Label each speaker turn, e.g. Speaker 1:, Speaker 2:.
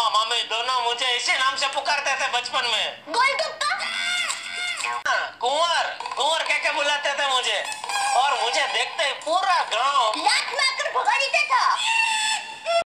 Speaker 1: मामा मामी दोनों मुझे इसी नाम से पुकारते थे बचपन में।
Speaker 2: गोलगप्पा।
Speaker 1: कुंवर कुंवर कह के बुलाते थे मुझे, और मुझे देखते ही पूरा गांव
Speaker 2: लात मारकर भगा देता था।